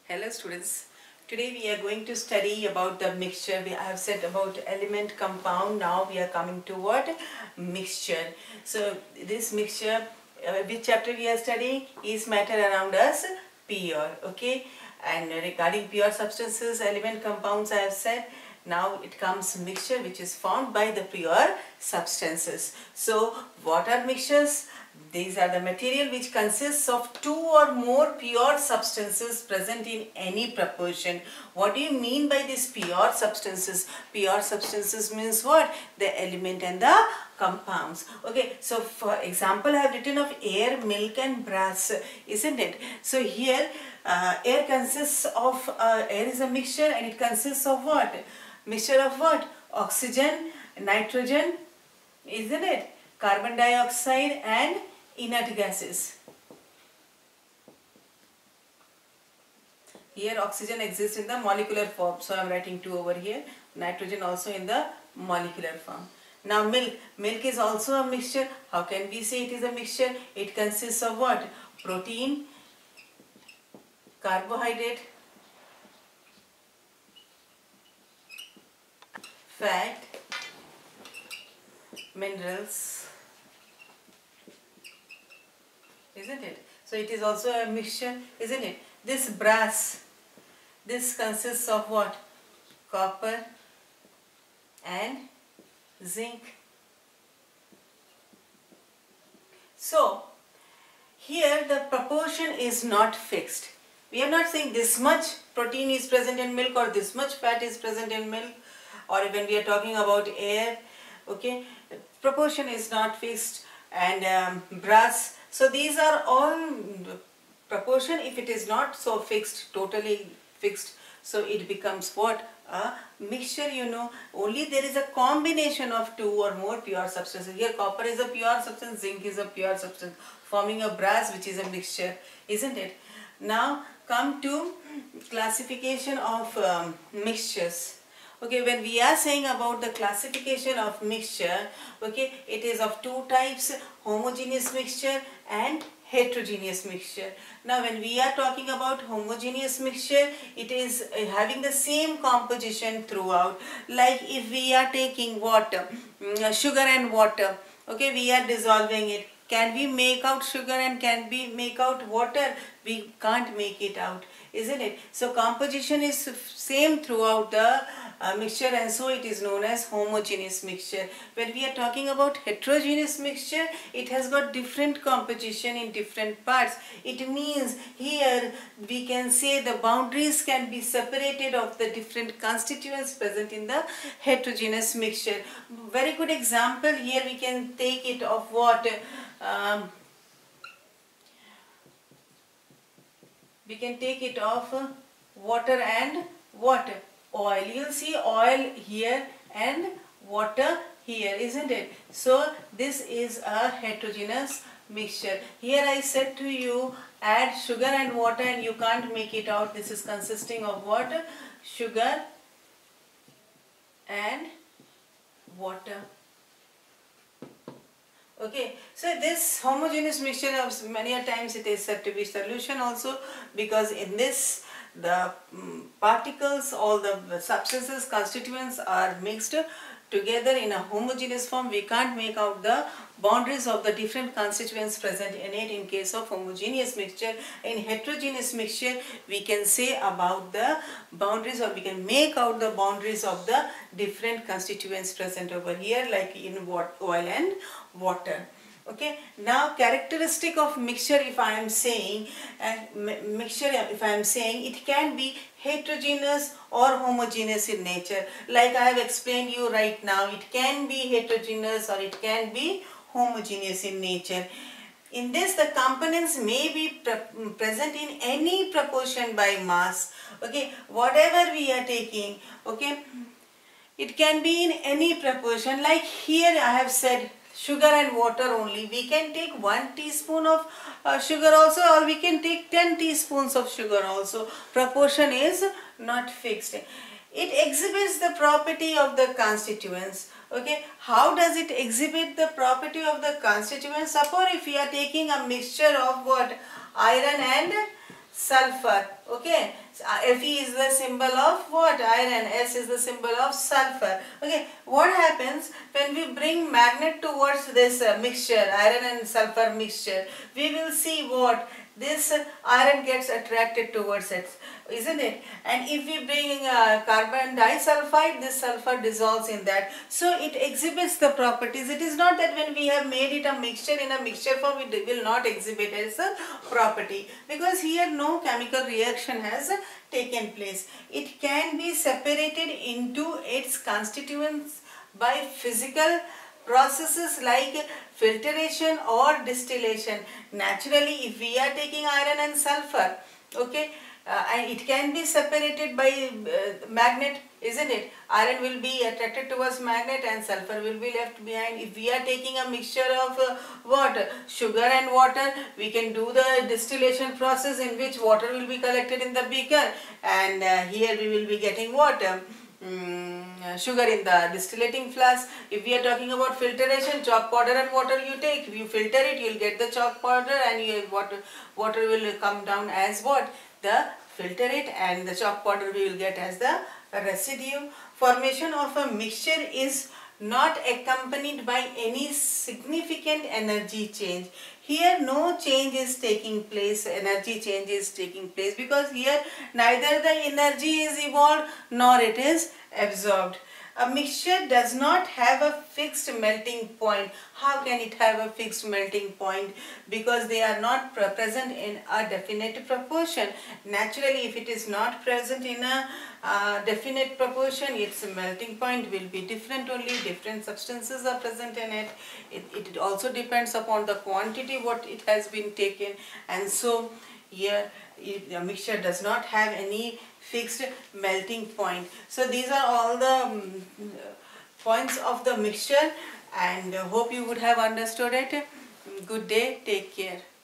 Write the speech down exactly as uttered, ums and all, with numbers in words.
Hello students, today we are going to study about the mixture. We have said about element compound, now we are coming to what? Mixture. So this mixture, uh, which chapter we are studying? Is matter around us pure, okay? And regarding pure substances, element compounds I have said. Now it comes mixture which is formed by the pure substances. So what are mixtures? These are the material which consists of two or more pure substances present in any proportion. What do you mean by these pure substances? Pure substances means what? The element and the compounds. Okay, so for example I have written of air, milk and brass, isn't it? So here uh, air consists of, uh, air is a mixture and it consists of what? Mixture of what? Oxygen, nitrogen, isn't it? Carbon dioxide and inert gases. Here oxygen exists in the molecular form, so I am writing two over here. Nitrogen also in the molecular form. Now milk. Milk is also a mixture. How can we say it is a mixture? It consists of what? Protein, carbohydrate, fat, minerals, isn't it? So it is also a mixture, isn't it? This brass, this consists of what? Copper and zinc. So here the proportion is not fixed. We are not saying this much protein is present in milk or this much fat is present in milk, or when we are talking about air, okay, proportion is not fixed. And um, brass, so these are all proportion. If it is not so fixed, totally fixed, so it becomes what? A mixture, you know. Only there is a combination of two or more pure substances. Here copper is a pure substance, zinc is a pure substance, forming a brass which is a mixture, isn't it? Now come to classification of um, mixtures. Okay, when we are saying about the classification of mixture, okay, it is of two types, homogeneous mixture and heterogeneous mixture. Now when we are talking about homogeneous mixture, it is having the same composition throughout. Like if we are taking water, sugar and water, okay, we are dissolving it. Can we make out sugar and can we make out water? We can't make it out, isn't it? So composition is same throughout the uh, mixture, and so it is known as homogeneous mixture. When we are talking about heterogeneous mixture, it has got different composition in different parts. It means here we can say the boundaries can be separated of the different constituents present in the heterogeneous mixture. Very good example here we can take it of what? Um, we can take it of uh, water and water, oil. You'll see oil here and water here, isn't it? So this is a heterogeneous mixture. Here I said to you, add sugar and water and you can't make it out. This is consisting of what? Sugar and water. Okay, so this homogeneous mixture of many a times it is said to be solution also, because in this the um, particles, all the substances, constituents are mixed together in a homogeneous form. We can't make out the boundaries of the different constituents present in it in case of homogeneous mixture. In heterogeneous mixture we can say about the boundaries, or we can make out the boundaries of the different constituents present over here, like in what oil and water. Okay, now characteristic of mixture, if I am saying, and uh, mixture if I am saying, it can be heterogeneous or homogeneous in nature. Like I have explained you right now, it can be heterogeneous or it can be homogeneous in nature. In this the components may be pre present in any proportion by mass. Okay, whatever we are taking, okay, it can be in any proportion. Like here I have said sugar and water only. We can take one teaspoon of uh, sugar also, or we can take ten teaspoons of sugar also. Proportion is not fixed. It exhibits the property of the constituents. Okay, how does it exhibit the property of the constituents? Suppose if we are taking a mixture of what? Iron and sulfur. Okay, so, uh, Fe is the symbol of what? Iron. S is the symbol of sulfur. Okay, what happens when we bring magnet towards this uh, mixture, iron and sulfur mixture? We will see what? This uh, iron gets attracted towards it, isn't it? And if we bring uh, carbon disulfide, this sulfur dissolves in that. So it exhibits the properties. It is not that when we have made it a mixture in a mixture form, it will not exhibit as a property, because here no chemical reaction has uh, taken place. It can be separated into its constituents by physical processes like filtration or distillation. Naturally, if we are taking iron and sulfur, okay, uh, and it can be separated by uh, magnet, isn't it? Iron will be attracted towards magnet and sulfur will be left behind. If we are taking a mixture of uh, what? Sugar and water, we can do the distillation process in which water will be collected in the beaker, and uh, here we will be getting water. Mm, sugar in the distillating flask. If we are talking about filtration, chalk powder and water you take, if you filter it, you will get the chalk powder, and you, water, water will come down as what? The filterate, and the chalk powder we will get as the residue. Formation of a mixture is not accompanied by any significant energy change. Here no change is taking place, energy change is taking place, because here neither the energy is evolved nor it is absorbed. A mixture does not have a fixed melting point. How can it have a fixed melting point? Because they are not present in a definite proportion. Naturally, if it is not present in a uh, definite proportion, its melting point will be different only. Different substances are present in it. It, it also depends upon the quantity what it has been taken, and so here the mixture does not have any fixed melting point. So these are all the um, points of the mixture, and uh, hope you would have understood it. Good day, take care.